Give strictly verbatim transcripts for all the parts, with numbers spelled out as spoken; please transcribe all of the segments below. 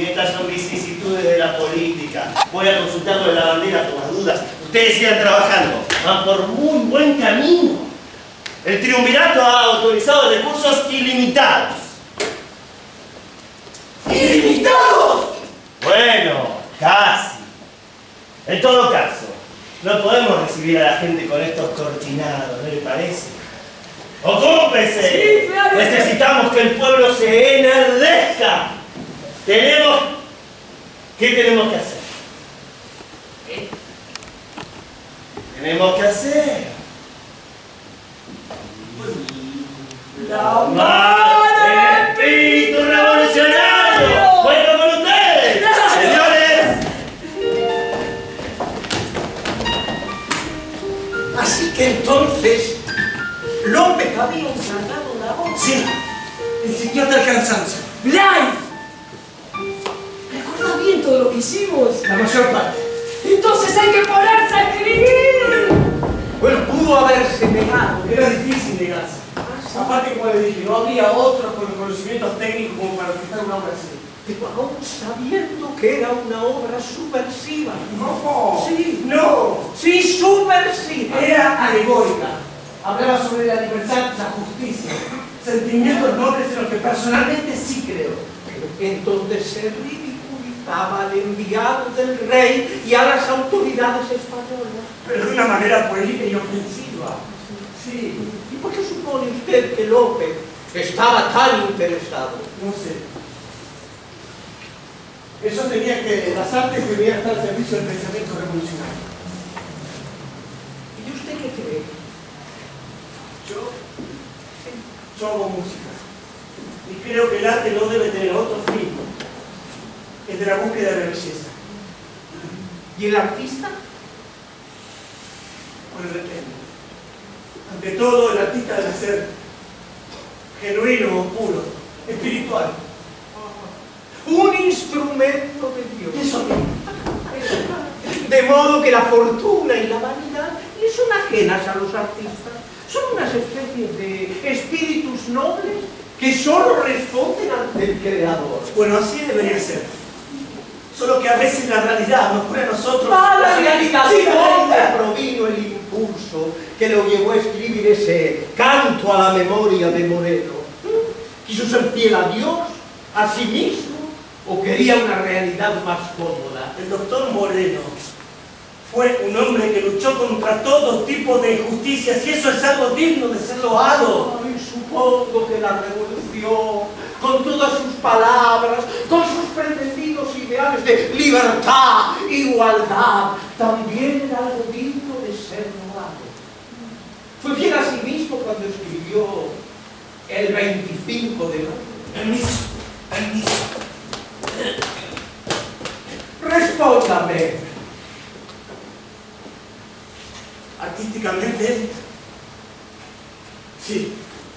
Estas son vicisitudes de la política. Voy a consultarlo de la bandera por las dudas. Ustedes sigan trabajando. Van por muy buen camino. El triunvirato ha autorizado recursos ilimitados. ¿Ilimitados? Bueno, casi. En todo caso, no podemos recibir a la gente con estos cortinados, ¿no le parece? ¡Ocúpese! Sí, claro. Necesitamos que el pueblo se enardezca. Tenemos... ¿Qué tenemos que hacer? ¿Eh? Tenemos que hacer... ¡La ¡Mar del espíritu revolucionario! ¡Cuento con ustedes! ¡Señores! Así que entonces, López había encargado la voz. Sí, insistió hasta el cansancio. ¡Blay! ¿Recuerdas bien todo lo que hicimos? La mayor parte. Entonces hay que ponerse a escribir. Bueno, pudo haberse negado. Era difícil negarse. Aparte, como le dije, no había otros con los conocimientos técnicos como para realizar una obra así. Pero aún sabiendo que era una obra subversiva. No, Sí. no, Sí, subversiva. era alegórica. Hablaba sobre la libertad, la justicia, sentimientos nobles en los que personalmente sí creo. Pero entonces se ridiculizaba al enviado del rey y a las autoridades españolas. Pero de una manera política y ofensiva. Sí. ¿Y por qué supone usted que López estaba tan interesado? No sé. Eso tenía que, las artes debían estar al servicio del pensamiento revolucionario. ¿Y usted qué cree? Yo, yo hago música. Y creo que el arte no debe tener otro fin. El de la búsqueda de la belleza. ¿Y el artista? Bueno, depende. Ante todo, el artista debe ser genuino, puro, espiritual. Un instrumento de Dios. Eso mismo. Eso. De modo que la fortuna y la vanidad le son ajenas a los artistas. Son unas especies de espíritus nobles que solo responden ante el Creador. Bueno, así debería ser. Solo que a veces la realidad nos pone a nosotros... ¡Ah, la realidad! Sí, ¿De la dónde realidad. provino el impulso que lo llevó a escribir ese canto a la memoria de Moreno? ¿Quiso ser fiel a Dios, a sí mismo, o quería una realidad más cómoda? El doctor Moreno fue un hombre que luchó contra todo tipo de injusticias y eso es algo digno de ser loado. Ay, supongo que la revolución, con todas sus palabras, con sus pretendidos ideales de libertad, igualdad, también era algo digno de ser loado. Fue fiel a sí mismo cuando escribió el veinticinco de mayo. Permiso, permiso. Respóndame. Artísticamente, sí.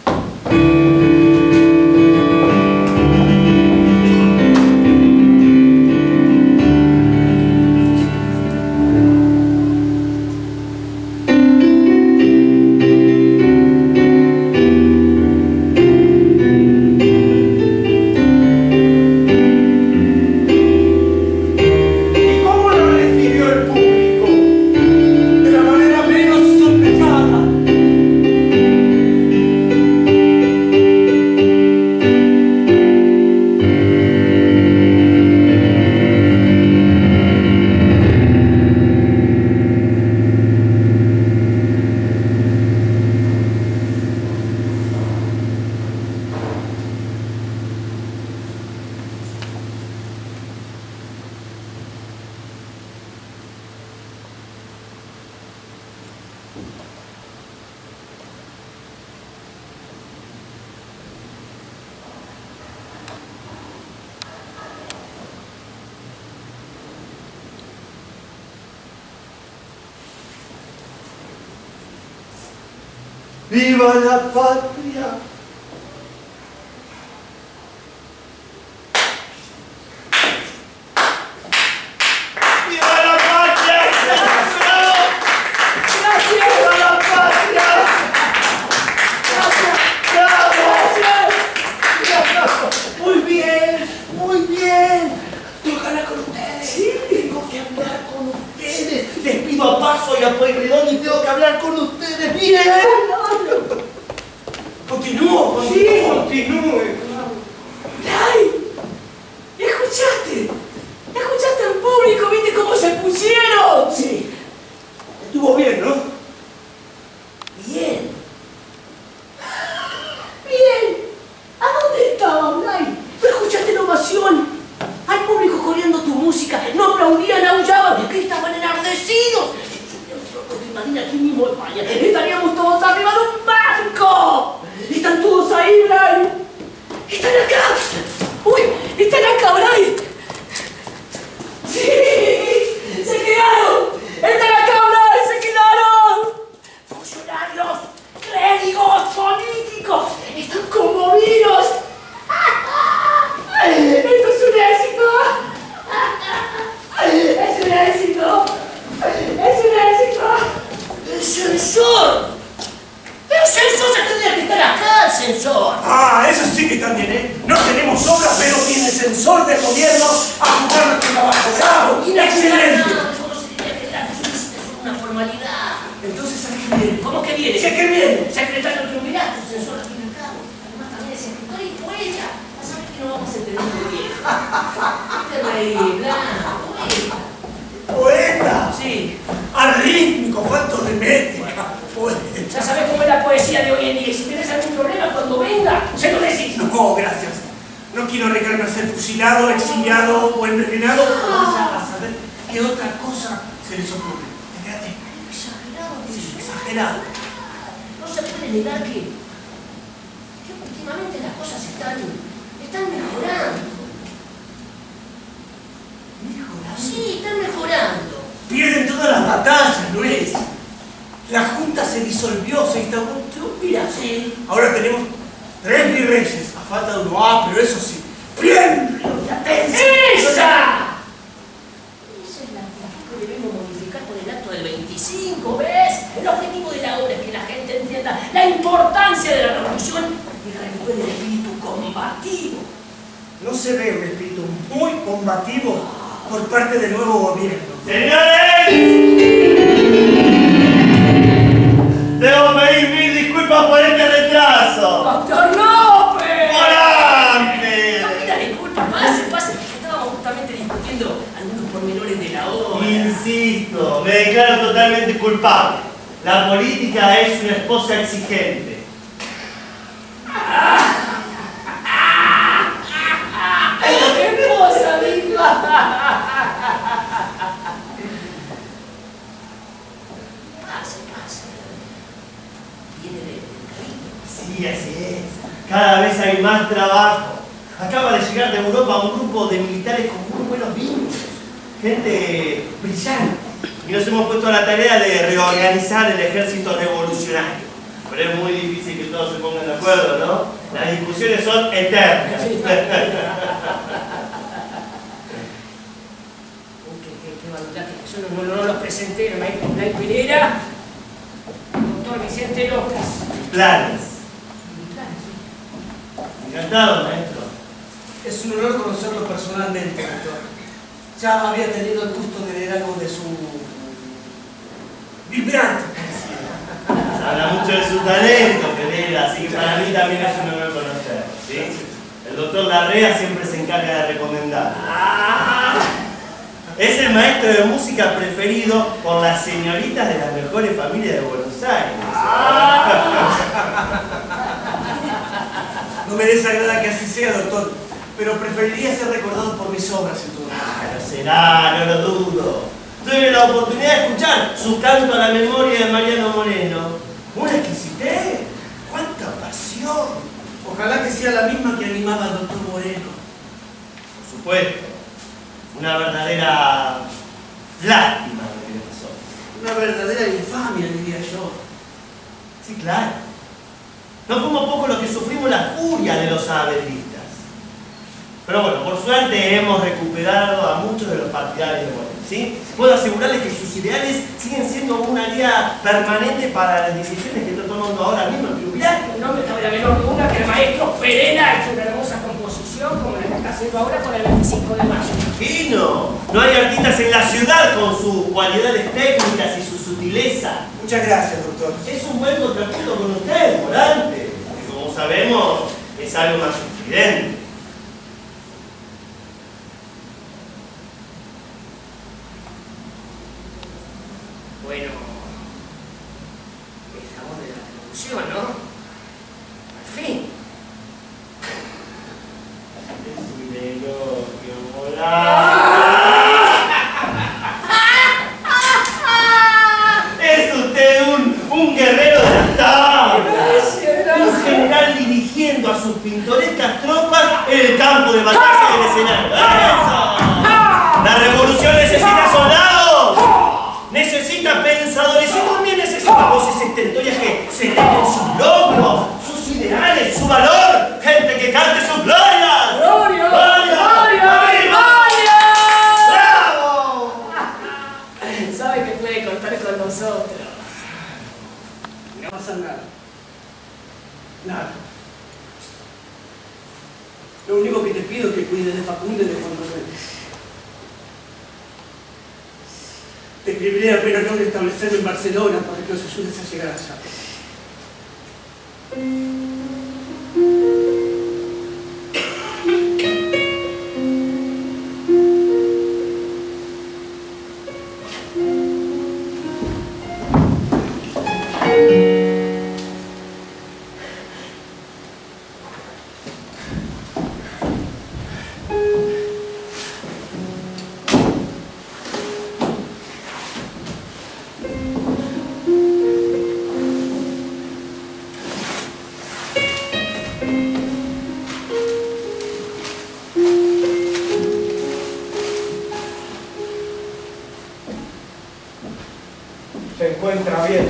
¡Viva la patria! ¡Viva la patria! ¡Gracias! ¡Viva la patria! ¡Gracias! ¡Gracias! Muy bien, muy bien. No tenemos obras, pero tiene el censor del gobierno a jugar nuestro trabajo. ¡Bravo! ¡Excelente! Una formalidad. Entonces, ¿a qué viene? ¿Cómo que viene? ¿Sí, a qué viene? Secretario del triunvirato, censor al fin y al cabo. Además también es escritor y poeta. A saber que no vamos a entender muy bien. ¿Qué te reí, Blanco? Poeta. ¿Poeta? Sí. Arrítmico, falto de métrica. Poeta. Ya sabes cómo es la poesía de hoy en día. Y si tienes algún problema, cuando venga, se lo decís. No, gracias. No quiero arriesgarme a ser fusilado, exiliado o envenenado. Vamos a saber qué otra cosa se les ocurre. Exagerado, Sí, exagerado. No se puede negar que, que últimamente las cosas están, están mejorando. ¿Mejorando? Sí, están mejorando. Pierden todas las batallas, Luis. La Junta se disolvió, se instauró un triunvirato. Sí. Ahora tenemos tres virreyes, a falta de uno. Ah, pero eso sí. ¡Bien! ¡Esa! Esa es la actitud que debemos modificar con el acto del veinticinco, ¿ves? El objetivo de la obra es que la gente entienda la importancia de la revolución y recupere el espíritu combativo. No se ve un espíritu muy combativo por parte del nuevo gobierno. ¡Señores! Debo pedir mil disculpas por este retraso. ¡Doctor López! ¡Volante! No pida disculpas, pase, pase. Estábamos justamente discutiendo algunos pormenores de la obra. Insisto, me declaro totalmente culpable. La política es una esposa exigente. ¡Qué cosa, viva! Pase, pase. Viene de cariño. Sí, así es. Cada vez hay más trabajo. Acaba de llegar de Europa un grupo de militares con muy buenos vínculos. Gente brillante. Y nos hemos puesto a la tarea de reorganizar el ejército revolucionario. Pero es muy difícil que todos se pongan de acuerdo, ¿no? Las discusiones son eternas. Uy, qué, qué, qué bondad que yo no, no, no los presenté, el maestro Blay Pereira, el doctor Vicente López. Planes. Encantado, maestro. Es un honor conocerlo personalmente, doctor. Ya había tenido el gusto de leer algo de su vibrante poesía. Habla mucho de su talento, Pereira, así que para mí también es un honor conocerlo, ¿sí? El doctor Larrea siempre se encarga de recomendar. Es el maestro de música preferido por las señoritas de las mejores familias de Buenos Aires. No me desagrada que así sea, doctor, pero preferiría ser recordado por mis obras en todo caso. Claro, será, no lo dudo. Tuve la oportunidad de escuchar su canto a la memoria de Mariano Moreno. ¡Una exquisitez! ¡Cuánta pasión! Ojalá que sea la misma que animaba al doctor Moreno. Por supuesto. Una verdadera lástima lo que le pasó. Una verdadera infamia, diría yo. Sí, claro. No fuimos poco los que sufrimos la furia de los saavedistas. Pero bueno, por suerte hemos recuperado a muchos de los partidarios de Moreno, ¿sí? Puedo asegurarles que sus ideales siguen siendo una guía permanente para las decisiones que está tomando ahora mismo el triunvirato. No me cabe la menor duda que el maestro Pereira ha hecho una hermosa composición como la que está haciendo ahora con el veinticinco de mayo. Y no, no hay artistas en la ciudad con sus cualidades técnicas y su sutileza. Muchas gracias, doctor. Es un buen contrapunto con usted, Volante, que como sabemos es algo más evidente. Bueno, es la voz de la revolución, ¿no? Al fin. Es un elogio, Volante. Es usted un, un guerrero de las tablas. Un general dirigiendo a sus pintorescas tropas en el campo de batalla del escenario. ¡Eso! La revolución necesita soldados. Necesita pensadores y también necesita voces estentorias que celebren sus logros, sus ideales, su valor. Gente que cante sus glorias. ¡Gloria! ¡Gloria! ¡Gloria! ¡Bravo! Sabe que puede contar con nosotros. No pasa nada. Nada. Lo único que te pido es que cuides de Facundo y de Juan Manuel. Te escribiré apenas logre establecerme en Barcelona para que los ayudes a llegar allá. Se encuentra bien.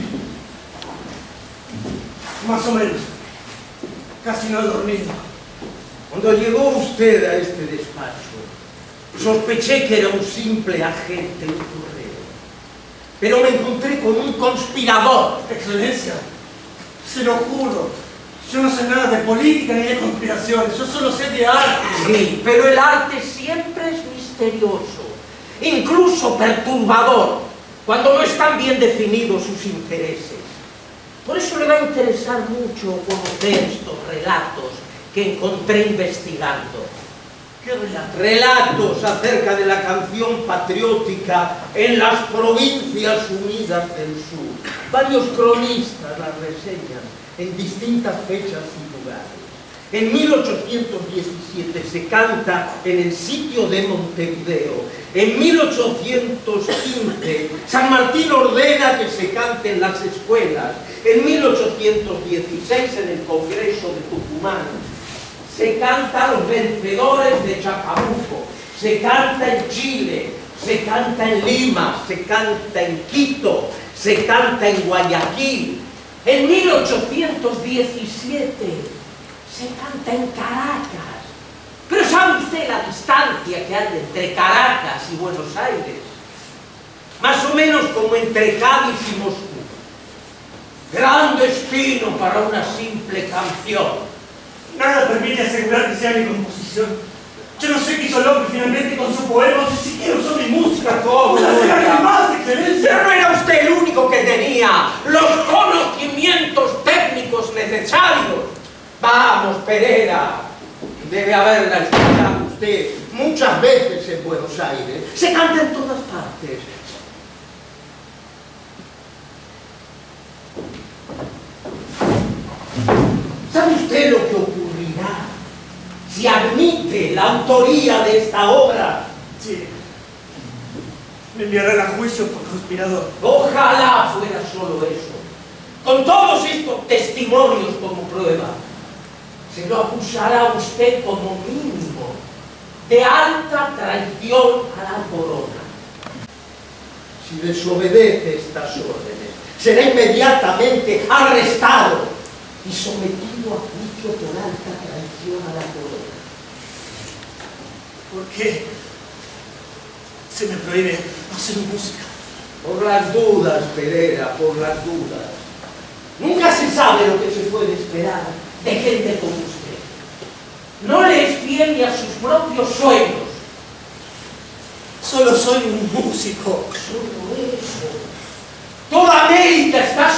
Más o menos. Casi no he dormido. Cuando llegó usted a este despacho, sospeché que era un simple agente, un correo. Pero me encontré con un conspirador. Excelencia, se lo juro. Yo no sé nada de política ni de conspiraciones. Yo solo sé de arte. Sí, pero el arte siempre es misterioso, incluso perturbador, cuando no están bien definidos sus intereses. Por eso le va a interesar mucho conocer estos relatos que encontré investigando. ¿Qué relato? Relatos acerca de la canción patriótica en las provincias unidas del sur. Varios cronistas las reseñan en distintas fechas y lugares. En mil ochocientos diecisiete se canta en el sitio de Montevideo. En mil ochocientos quince San Martín ordena que se cante en las escuelas. En mil ochocientos dieciséis en el Congreso de Tucumán se canta a los vencedores de Chacabuco. Se canta en Chile, se canta en Lima, se canta en Quito, se canta en Guayaquil. En mil ochocientos diecisiete se canta en Caracas. Pero ¿sabe usted la distancia que hay entre Caracas y Buenos Aires? Más o menos como entre Cádiz y Moscú. Gran destino para una simple canción. Nada permite asegurar que sea mi composición. Yo no sé qué hizo López finalmente con su poema, no sé siquiera usó mi música. ¿Cómo? ¡No sé qué más, excelencia! Pero no era usted el único que tenía los conocimientos técnicos necesarios. Vamos, Pereira, debe haberla escuchado usted muchas veces en Buenos Aires. Se canta en todas partes. ¿Sabe usted lo que ocurrirá si admite la autoría de esta obra? Sí. Me enviarán a juicio por conspirador. Ojalá fuera solo eso. Con todos estos testimonios como prueba, se lo acusará a usted como mínimo de alta traición a la corona. Si desobedece estas órdenes, será inmediatamente arrestado y sometido a juicio por alta traición a la corona. ¿Por qué se me prohíbe hacer música? Por las dudas, Pereira, por las dudas. Nunca se sabe lo que se puede esperar de gente como usted. No le es fiel ni a sus propios sueños. Solo soy un músico. Solo eso. Toda América está